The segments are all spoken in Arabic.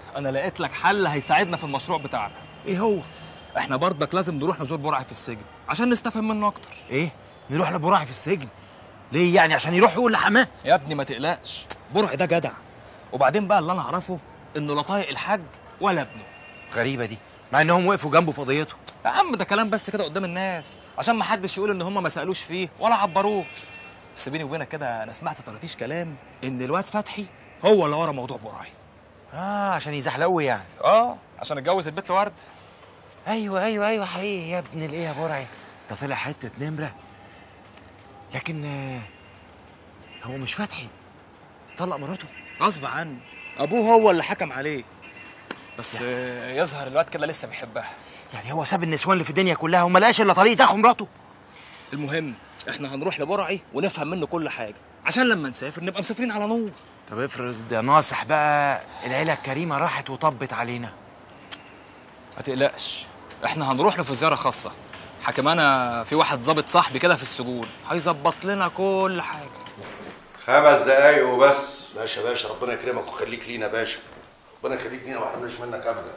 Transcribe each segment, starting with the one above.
انا لقيت لك حل هيساعدنا في المشروع بتاعنا. ايه هو؟ احنا برضك لازم نروح نزور برعي في السجن عشان نستفهم منه اكتر. ايه؟ نروح لبراعي في السجن؟ ليه يعني؟ عشان يروح يقول لحماه؟ يا ابني ما تقلقش، برعي ده جدع. وبعدين بقى اللي انا اعرفه انه لا طايق الحاج ولا ابنه. غريبه دي، مع انهم وقفوا جنبه في قضيته. يا عم ده كلام بس كده قدام الناس عشان ما حدش يقول ان هم ما سالوش فيه ولا عبروه. بس بيني وبينك كده انا سمعت طرطيش كلام ان الواد فتحي هو اللي ورا موضوع برعي. عشان يزحلقوا يعني. عشان اتجوز البت ورد. ايوه حقيقي يا ابن الايه يا برعي، ده طلع حته نمره. لكن هو مش فتحي طلق مراته غصب عنه، ابوه هو اللي حكم عليه. بس يظهر الواد كده لسه بيحبها. يعني هو ساب النسوان اللي في الدنيا كلها وما لقاش الا طريقه تاخد مراته؟ المهم احنا هنروح لبرعي ونفهم منه كل حاجه عشان لما نسافر نبقى مسافرين على نور. طب افرض ده ناصح بقى، العيله الكريمه راحت وطبت علينا. ما تقلقش، احنا هنروح له في زياره خاصه. حكم انا في واحد ظابط صاحبي كده في السجون هيظبط لنا كل حاجه. 5 دقايق وبس. باشا باشا ربنا يكرمك ويخليك لينا باشا، ربنا يخليك لينا ما حرمناش منك ابدا.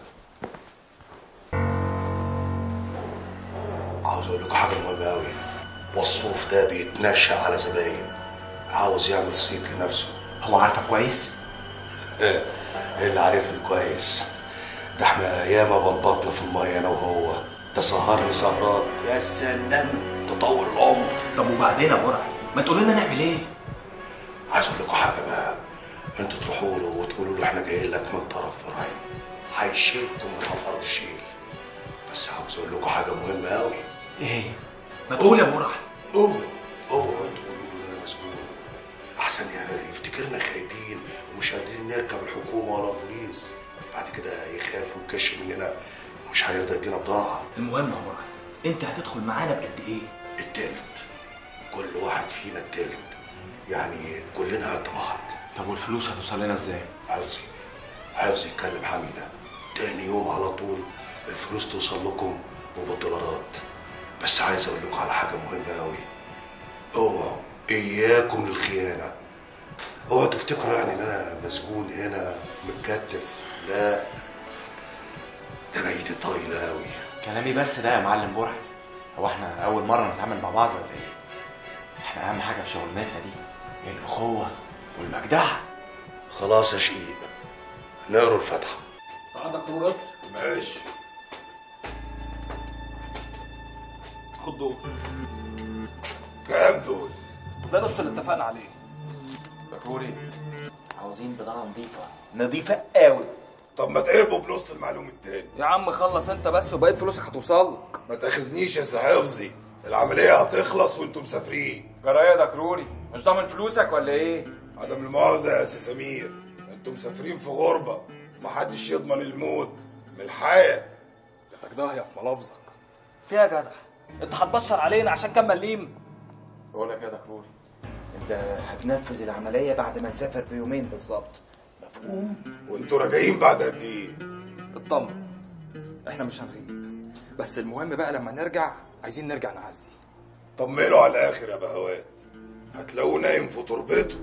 عاوز اقول لكم حاجه مهمه قوي. والصوف ده بيتنشأ على زباين، عاوز يعمل صيت لنفسه. هو عارفك كويس؟ ايه اللي عارفني كويس؟ ده احنا ياما بلبطنا في الميه انا وهو، ده سهرني سهرات يا سلام تطور العمر. طب وبعدين يا برعي ما تقول لنا نعمل ايه؟ عايز اقول لكم حاجه بقى، انتوا تروحوا له وتقولوا له احنا جايين لك من طرف برعي، هيشيلكم من على الارض شيل. بس عاوز اقول لكم حاجه مهمه قوي. ايه؟ ما تقول يا برعي. اوعوا تقولوا له انا مسجون، احسن يعني يفتكرنا خايبين ومش قادرين نركب الحكومه ولا البوليس، بعد كده يخاف ويكش مننا ومش هيرضى يدينا بضاعه. المهم يا برعي انت هتدخل معانا بقد ايه؟ التلت، كل واحد فينا التلت، يعني كلنا قد بعض. طب والفلوس هتوصل لنا ازاي؟ حفظي يكلم حميده تاني يوم على طول الفلوس توصل لكم وبالدولارات. بس عايز اقول لكم على حاجه مهمه قوي، اوعوا اياكم للخيانه. اوعوا تفتكروا يعني ان انا مسجون هنا متكتف، لا ده انا ايدي طايله قوي. كلامي بس ده يا معلم برعي، هو احنا اول مره نتعامل مع بعض ولا ايه؟ احنا اهم حاجه في شغلانتنا دي هي الاخوه والمجدعه. خلاص يا شقيق، نقروا الفاتحه. عندك خبرات؟ ماشي. خد دول. كام دول؟ ده نص اللي اتفقنا عليه. بكوري عاوزين بضاعه نظيفه قوي. طب ما تقربوا بنص المعلوم التاني. يا عم خلص انت بس وبقيت فلوسك هتوصل لك. ما تاخذنيش يا حفظي، العمليه هتخلص وانتم مسافرين. جرايه ده كروري مش ضامن فلوسك ولا ايه؟ عدم المؤاخذه يا سي سمير، انتم مسافرين في غربه ومحدش يضمن الموت من الحياه. جاتك داهيه في ملافظك. فيها يا جدع، انت هتبشر علينا عشان كام مليم؟ بقول لك يا دكتور، انت هتنفذ العمليه بعد ما نسافر بيومين بالظبط، مفهوم؟ وانتوا راجعين بعد قد ايه؟ اطمن احنا مش هنغيب، بس المهم بقى لما نرجع عايزين نرجع نعزي. طمنوا على الاخر يا بهوات، هتلاقوه نايم في تربته.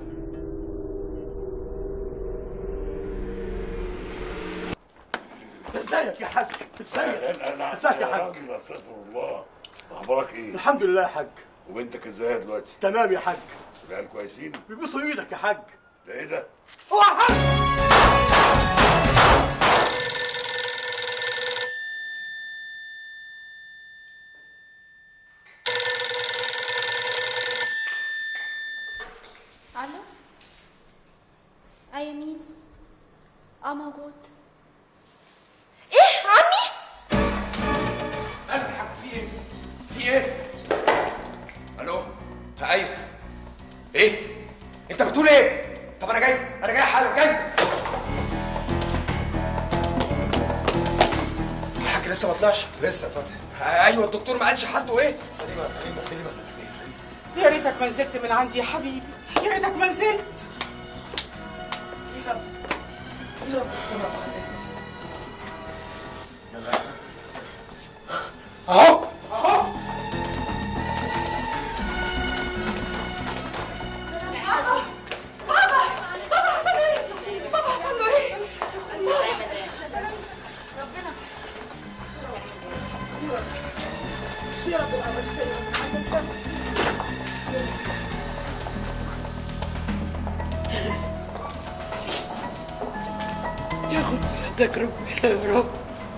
ازيك يا حاج؟ ازيك يا حاج؟ استغفر الله. اخبارك ايه؟ الحمد لله يا حاج. وبنتك ازاي دلوقتي؟ تمام يا حاج. العيال كويسين؟ بيبوسوا ايدك يا حاج. ده ايه ده؟ اوعى يا حاج. الو. ايوه مين؟ موجود. ايه عمي؟ مالك يا حاج؟ في ايه؟ الو؟ ايوه. ايه؟ انت بتقول ايه؟ طب انا جاي حالا جاي. الحاج لسه ما طلعش؟ لسه فاتح. ايوه الدكتور ما قالش حالته ايه؟ سليمة. يا ريتك ما نزلت من عندي يا حبيبي، يا ريتك ما نزلت. اهو بابا حصل له ايه؟ ياخد بيدك ربنا يا رب.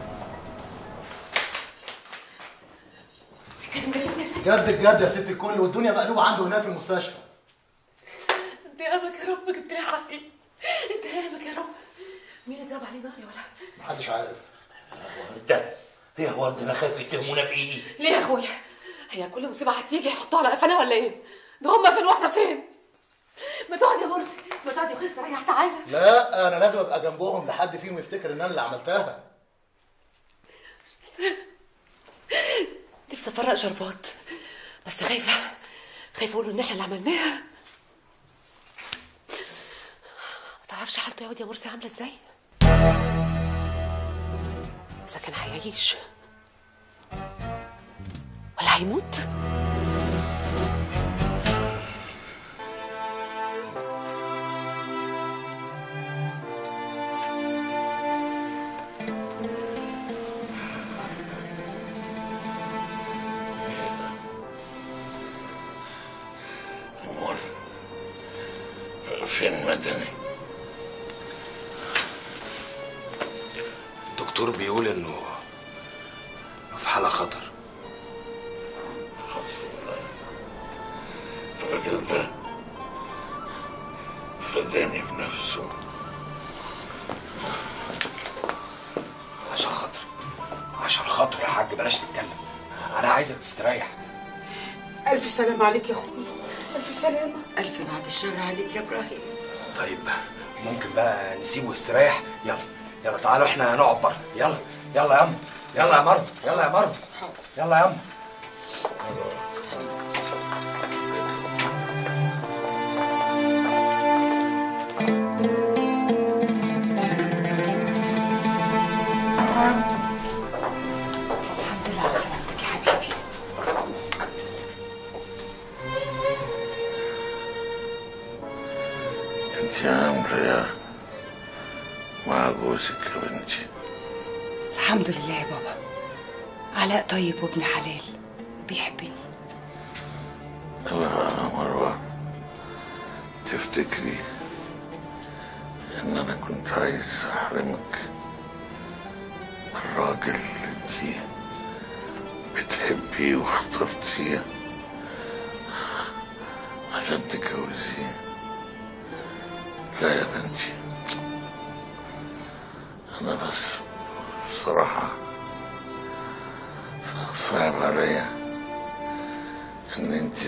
جد الجد يا ست الكل، والدنيا مقلوبه عنده هناك في المستشفى. انت يامك يا رب جبت لي حقي، انت يامك يا رب. مين اللي ضرب عليه نار يا ولد؟ محدش عارف. وردة هي وردة، انا خايف يتهمونا في ايه؟ ليه يا اخويا؟ هي كل مصيبه هتيجي يحطوها على قفانا ولا ايه؟ ده هما فين واحنا فين؟ ما تقعد يا مرسي، ما تقعد يا اخويا استريح تعالى. لا انا لازم ابقى جنبهم لحد فيهم يفتكر ان انا اللي عملتها. نفسي افرق شربات بس خايفه اقول ان احنا اللي عملناها. ما تعرفش حالته يا واد يا مرسي عامله ازاي؟ اذا كان هيعيش ولا هيموت. فين مدني؟ الدكتور بيقول انه في حالة خطر. الراجل ده فداني بنفسه. عشان خاطر يا حاج بلاش تتكلم، انا عايزك تستريح. الف سلامة عليك يا اخويا، الف سلامة. الف بعد الشر عليك يا ابراهيم. طيب ممكن بقى نسيبه يستريح؟ يلا تعالوا احنا نقعد بره. يلا يا يما، يلا يا مرض، يلا يا مرض، يلا يا يما. الحمد لله على سلامتك يا حبيبي. انت عامله يا مع جوزك يا بنتي؟ الحمد لله يا بابا، علاء طيب وابن حلال بيحبني. يا مروة، تفتكري ان انا كنت عايز احرمك من الراجل اللي انتي بتحبيه واخترتيه عشان تتجوزيه؟ لا يا بنتي، انا بس بصراحة صعب عليا ان انتي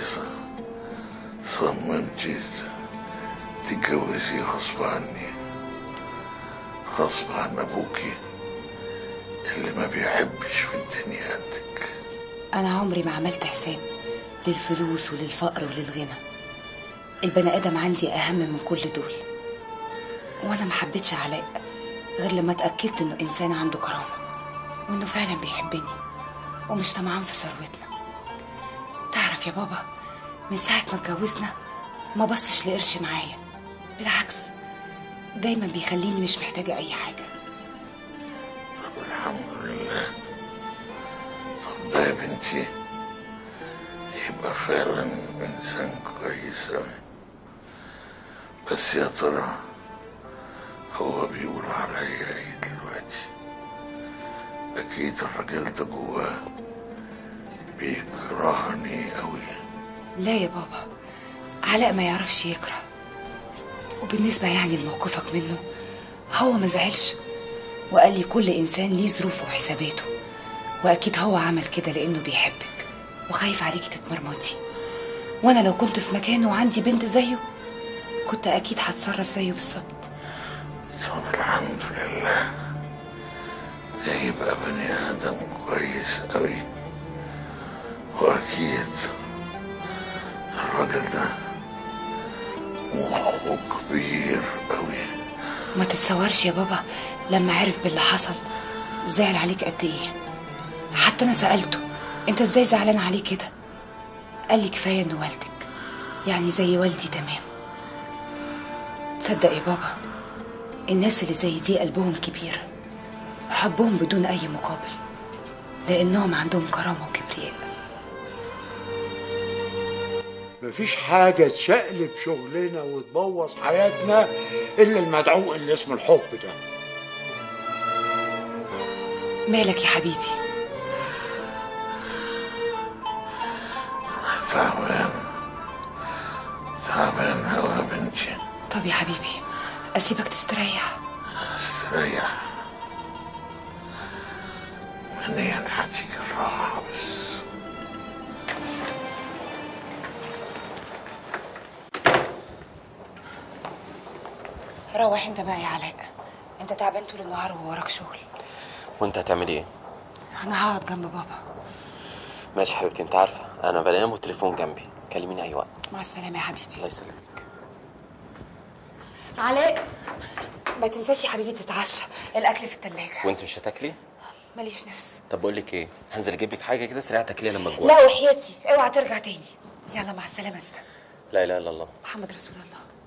صممتي تتجوزي غصب عني، غصب عن ابوكي اللي ما بيحبش في الدنيا قدك. انا عمري ما عملت حساب للفلوس وللفقر وللغنى. البني ادم عندي اهم من كل دول، وانا ما حبيتش علاء غير لما اتاكدت انه انسان عنده كرامه وانه فعلا بيحبني ومش طمعان في ثروتنا. تعرف يا بابا، من ساعه ما اتجوزنا ما بصش لقرش معايا، بالعكس دايما بيخليني مش محتاجه اي حاجه. طب الحمد لله. طب ده يا بنتي يبقى فعلا انسان كويس اوي. بس يا ترى هو بيقول عليا ايه دلوقتي؟ اكيد الراجل ده جواه بيكرهني قوي. لا يا بابا، علاء ما يعرفش يكره، وبالنسبه يعني لموقفك منه هو ما زعلش وقال لي كل انسان ليه ظروفه وحساباته، واكيد هو عمل كده لانه بيحبك وخايف عليكي تتمرمطي. وانا لو كنت في مكانه وعندي بنت زيه كنت اكيد هتصرف زيه بالظبط. طب الحمد لله، ده يبقى بني ادم كويس قوي. واكيد الراجل ده مخه كبير قوي. ما تتصورش يا بابا لما عرف باللي حصل زعل عليك قد ايه. حتى انا سألته انت ازاي زعلان عليه كده؟ قال لي كفايه انه والدك، يعني زي والدي تمام. تصدق يا بابا الناس اللي زي دي قلبهم كبير وحبهم بدون اي مقابل، لانهم عندهم كرامه وكبرياء. مفيش حاجة تشقلب شغلنا وتبوظ حياتنا إلا المدعو اللي اسمه الحب ده. مالك يا حبيبي؟ تعبان أوي يا بنتي. طب يا حبيبي اسيبك تستريح. استريح منين هتيجي الراحة بس. روح انت بقى يا علاء، انت تعبان طول النهار ووراك شغل. وانت هتعمل ايه؟ انا هقعد جنب بابا. ماشي حبيبتي، انت عارفه انا بنام والتليفون جنبي، كلميني اي وقت. مع السلامه يا حبيبي. الله يسلمك. علاء ما تنساش يا حبيبي تتعشى، الاكل في التلاجة. وانت مش هتاكلي؟ ماليش نفس. طب بقول لك ايه، هنزل اجيب لك حاجه كده سريعه تاكليها لما تجوعي. لا وحياتي اوعى ترجع تاني. يلا مع السلامه انت. لا اله الا الله محمد رسول الله.